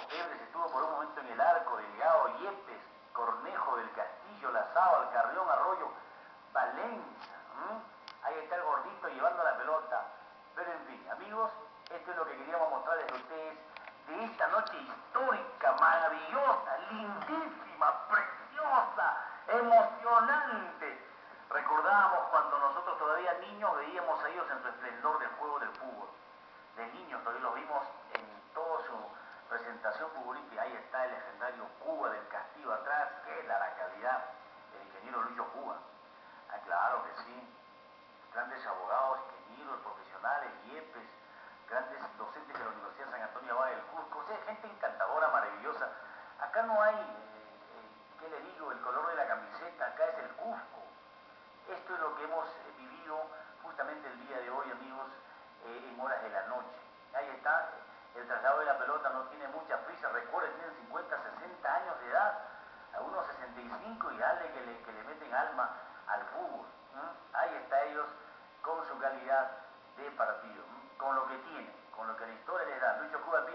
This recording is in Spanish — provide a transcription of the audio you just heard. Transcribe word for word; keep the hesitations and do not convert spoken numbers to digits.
Febres estuvo por un momento en el Arco, Delgado, Yepes, Cornejo del Castillo, Lazábal, Carrión, Arroyo, Valencia. ¿m? Ahí está el gordito llevando la pelota. Pero en fin, amigos, esto es lo que queríamos mostrarles a ustedes de esta noche histórica, maravillosa, lindísima, preciosa, emocionante. Recordábamos cuando nosotros todavía niños veíamos a ellos en su esplendor del juego del fútbol. De niños todavía los vimos en toda su presentación futbolística. Ahí está el legendario Cuba del Castillo atrás, que es la, la calidad del ingeniero Lucho Cuba. Ah, claro que sí. Grandes abogados, ingenieros, profesionales, Yepes, grandes docentes de la Universidad San Antonio Abad del Cusco, o sea, gente encantadora, maravillosa. Acá no hay, eh, eh, ¿qué le digo? El color de la camiseta, acá es el Cusco. Esto es lo que hemos eh, vivido justamente el día de hoy, amigos, eh, en horas de la noche. Ahí está, el traslado de la pelota no tiene mucha prisa, recuerden, tienen cincuenta, sesenta años de edad, algunos sesenta y cinco y dale que le, que le meten alma al fútbol. ¿Mm? Ahí está ellos con su calidad de partido, ¿m? Con lo que tienen, con lo que la historia les da. Lucho Cuba